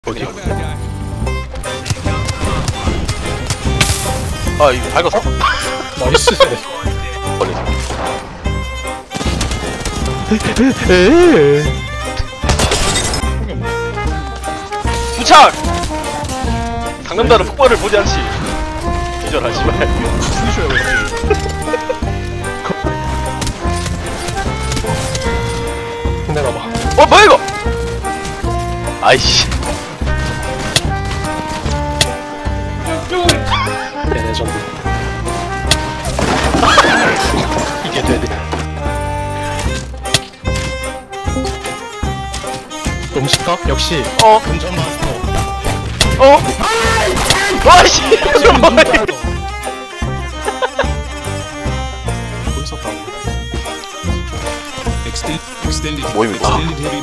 어디? 아 이거 밝았어. 나이스. 버려. 부착! 상남자는 폭발을 보지 않지. 기절하지 말. 죽이셔요 왜? 내놔봐. 뭐야 이거? 아이씨. 얘네 좀. 이게 되네. 음식값 역시 운전 마스터. 아이씨. 이거 뭐야? 뭐입니까?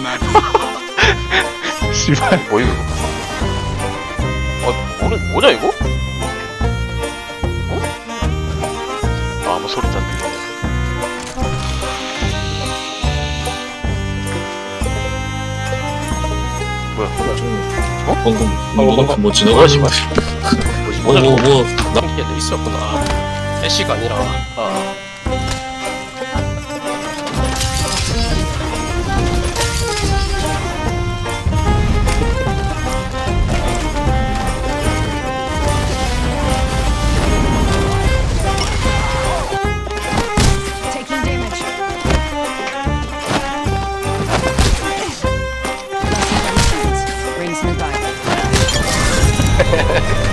씨발. 뭐임 이거? 뭐냐 이거? 아무 소리 안 들려. 뭐야? 방금 뭐 뭐야 지나가는 씨발. 뭐지? 뭐 이게 있었구나. 애쉬가 아니라. 아. Taking damage. Rings nearby.